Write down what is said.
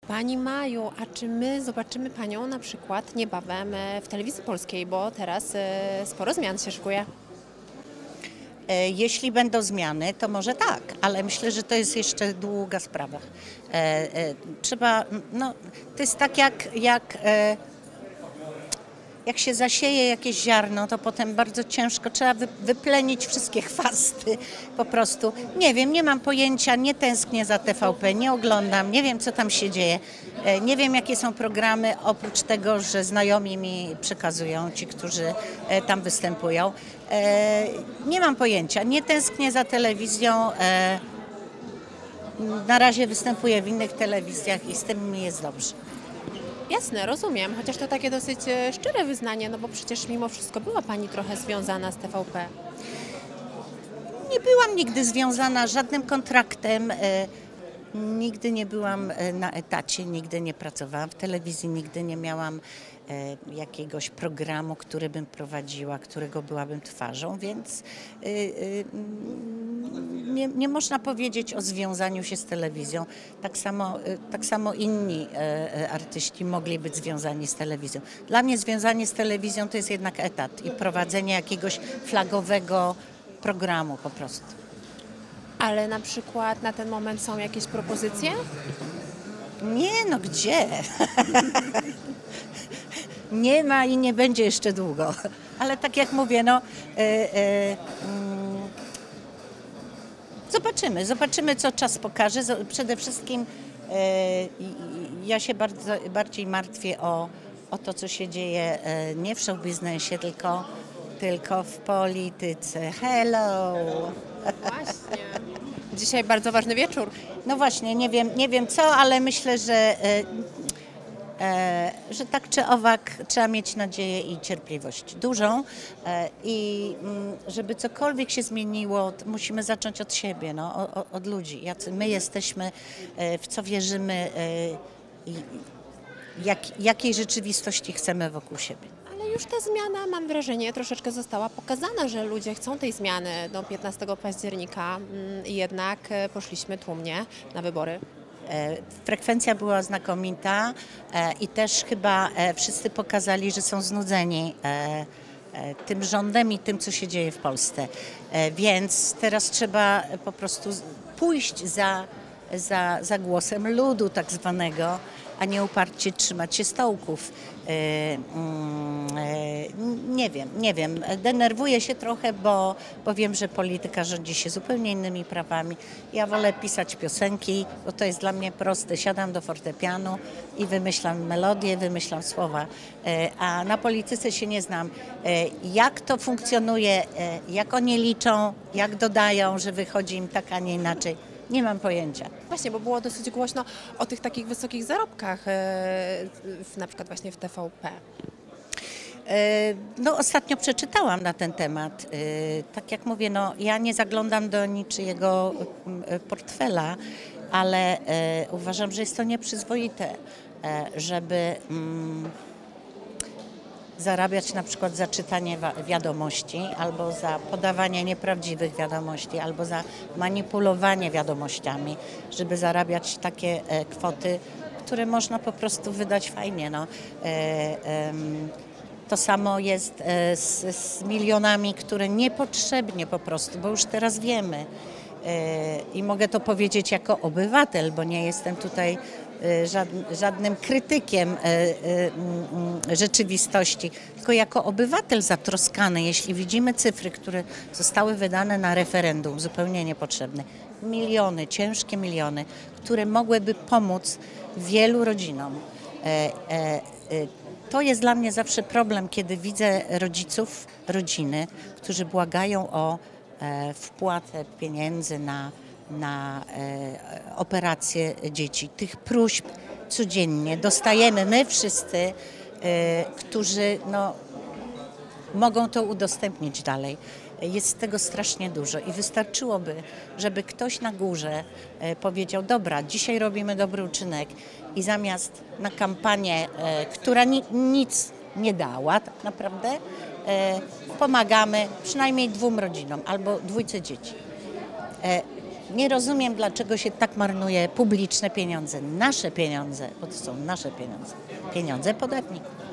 Pani Maju, a czy my zobaczymy Panią na przykład niebawem w telewizji polskiej, bo teraz sporo zmian się szykuje. Jeśli będą zmiany, to może tak, ale myślę, że to jest jeszcze długa sprawa. Trzeba, no, to jest tak jak się zasieje jakieś ziarno, to potem bardzo ciężko trzeba wyplenić wszystkie chwasty po prostu. Nie wiem, nie mam pojęcia, nie tęsknię za TVP, nie oglądam, nie wiem co tam się dzieje. Nie wiem jakie są programy, oprócz tego, że znajomi mi przekazują, ci, którzy tam występują. Nie mam pojęcia, nie tęsknię za telewizją. Na razie występuję w innych telewizjach i z tym mi jest dobrze. Jasne, rozumiem, chociaż to takie dosyć szczere wyznanie, no bo przecież mimo wszystko była Pani trochę związana z TVP. Nie byłam nigdy związana żadnym kontraktem, nigdy nie byłam na etacie, nigdy nie pracowałam w telewizji, nigdy nie miałam jakiegoś programu, który bym prowadziła, którego byłabym twarzą, więc nie można powiedzieć o związaniu się z telewizją. Tak samo inni artyści mogli być związani z telewizją. Dla mnie związanie z telewizją to jest jednak etat i prowadzenie jakiegoś flagowego programu po prostu. Ale na przykład na ten moment są jakieś propozycje? Nie, no gdzie? Nie ma i nie będzie jeszcze długo. Ale tak jak mówię, no zobaczymy co czas pokaże. Przede wszystkim ja się bardziej martwię o to, co się dzieje nie w show biznesie, tylko w polityce. Hello! Właśnie. Dzisiaj bardzo ważny wieczór. No właśnie, nie wiem co, ale myślę, że tak czy owak trzeba mieć nadzieję i cierpliwość dużą i żeby cokolwiek się zmieniło, musimy zacząć od siebie, no, od ludzi, jacy my jesteśmy, w co wierzymy, jakiej rzeczywistości chcemy wokół siebie. Ale już ta zmiana, mam wrażenie, troszeczkę została pokazana, że ludzie chcą tej zmiany do 15 października i jednak poszliśmy tłumnie na wybory. Frekwencja była znakomita i też chyba wszyscy pokazali, że są znudzeni tym rządem i tym, co się dzieje w Polsce. Więc teraz trzeba po prostu pójść za głosem ludu tak zwanego, a nie uparcie trzymać się stołków. Nie wiem, denerwuję się trochę, bo wiem, że polityka rządzi się zupełnie innymi prawami. Ja wolę pisać piosenki, bo to jest dla mnie proste. Siadam do fortepianu i wymyślam melodię, wymyślam słowa, a na polityce się nie znam. Jak to funkcjonuje, jak oni liczą, jak dodają, że wychodzi im tak, a nie inaczej. Nie mam pojęcia. Właśnie, bo było dosyć głośno o tych takich wysokich zarobkach, na przykład właśnie w TVP. No, ostatnio przeczytałam na ten temat. Tak jak mówię, no, ja nie zaglądam do niczyjego portfela, ale uważam, że jest to nieprzyzwoite, żeby zarabiać na przykład za czytanie wiadomości, albo za podawanie nieprawdziwych wiadomości, albo za manipulowanie wiadomościami, żeby zarabiać takie kwoty, które można po prostu wydać fajnie. No. To samo jest z milionami, które niepotrzebnie po prostu, bo już teraz wiemy i mogę to powiedzieć jako obywatel, bo nie jestem tutaj żadnym krytykiem rzeczywistości, tylko jako obywatel zatroskany, jeśli widzimy cyfry, które zostały wydane na referendum, zupełnie niepotrzebne. Miliony, ciężkie miliony, które mogłyby pomóc wielu rodzinom. To jest dla mnie zawsze problem, kiedy widzę rodziców, rodziny, którzy błagają o wpłatę pieniędzy na operacje dzieci. Tych próśb codziennie dostajemy my wszyscy, którzy no, mogą to udostępnić dalej. Jest tego strasznie dużo i wystarczyłoby, żeby ktoś na górze powiedział, dobra, dzisiaj robimy dobry uczynek i zamiast na kampanię, która nic nie dała tak naprawdę, pomagamy przynajmniej 2 rodzinom albo 2 dzieci. Nie rozumiem, dlaczego się tak marnuje publiczne pieniądze, nasze pieniądze, bo to są nasze pieniądze, pieniądze podatników.